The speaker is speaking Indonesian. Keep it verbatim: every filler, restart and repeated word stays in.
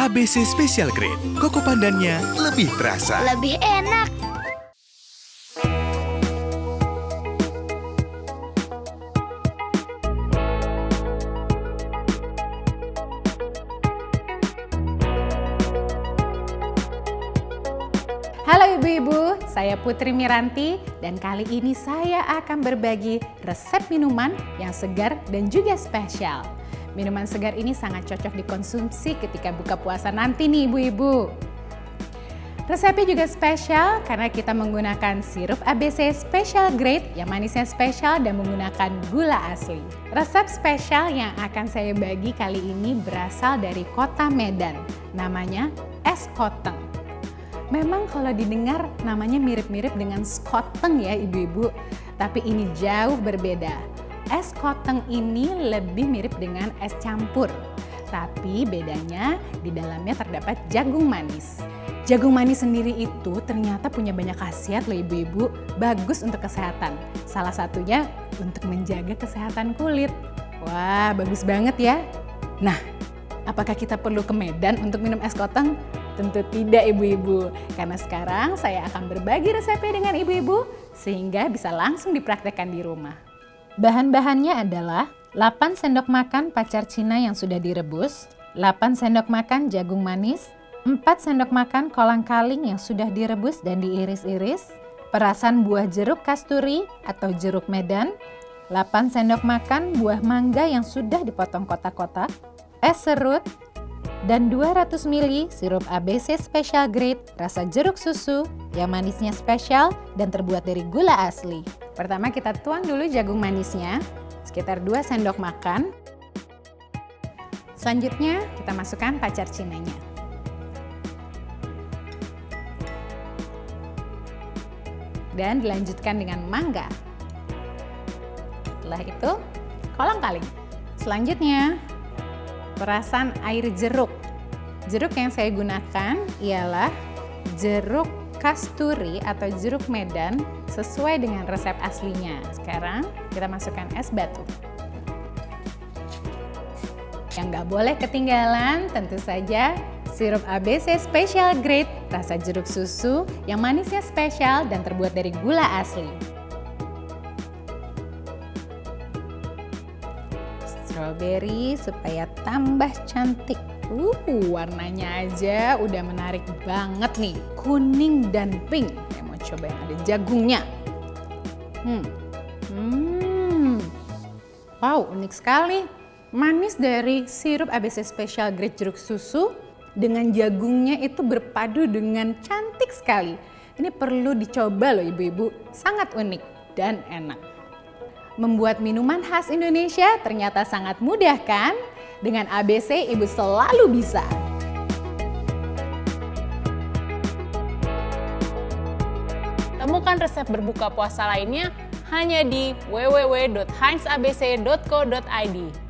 A B C Special Grade. Koko pandannya lebih terasa. Lebih enak. Halo ibu-ibu, saya Putri Miranti dan kali ini saya akan berbagi resep minuman yang segar dan juga spesial. Minuman segar ini sangat cocok dikonsumsi ketika buka puasa nanti nih ibu-ibu. Resepnya juga spesial karena kita menggunakan sirup A B C Special Grade yang manisnya spesial dan menggunakan gula asli. Resep spesial yang akan saya bagi kali ini berasal dari kota Medan, namanya es koteng. Memang kalau didengar namanya mirip-mirip dengan skoteng ya ibu-ibu, tapi ini jauh berbeda. Es koteng ini lebih mirip dengan es campur, tapi bedanya di dalamnya terdapat jagung manis. Jagung manis sendiri itu ternyata punya banyak khasiat loh ibu-ibu, bagus untuk kesehatan. Salah satunya untuk menjaga kesehatan kulit. Wah, bagus banget ya. Nah, apakah kita perlu ke Medan untuk minum es koteng? Tentu tidak ibu-ibu, karena sekarang saya akan berbagi resepnya dengan ibu-ibu sehingga bisa langsung dipraktekkan di rumah. Bahan-bahannya adalah delapan sendok makan pacar Cina yang sudah direbus, delapan sendok makan jagung manis, empat sendok makan kolang-kaling yang sudah direbus dan diiris-iris, perasan buah jeruk kasturi atau jeruk Medan, delapan sendok makan buah mangga yang sudah dipotong kotak-kotak, es serut, dan dua ratus mililiter sirup A B C Special Grade rasa jeruk susu yang manisnya spesial dan terbuat dari gula asli. Pertama kita tuang dulu jagung manisnya, sekitar dua sendok makan. Selanjutnya kita masukkan pacar cinanya. Dan dilanjutkan dengan mangga. Setelah itu kolang-kaling. Selanjutnya perasan air jeruk. Jeruk yang saya gunakan ialah jeruk kasturi atau jeruk Medan sesuai dengan resep aslinya. Sekarang kita masukkan es batu. Yang nggak boleh ketinggalan tentu saja sirup A B C Special Grade rasa jeruk susu yang manisnya spesial dan terbuat dari gula asli. Strawberry supaya tambah cantik. Uh, warnanya aja udah menarik banget nih, kuning dan pink. Saya mau coba yang ada jagungnya. Hmm. Hmm. Wow, unik sekali. Manis dari sirup A B C Special Grade jeruk susu dengan jagungnya itu berpadu dengan cantik sekali. Ini perlu dicoba loh ibu-ibu, sangat unik dan enak. Membuat minuman khas Indonesia ternyata sangat mudah kan? Dengan A B C ibu selalu bisa. Temukan resep berbuka puasa lainnya hanya di w w w titik heinz a b c titik co titik i d.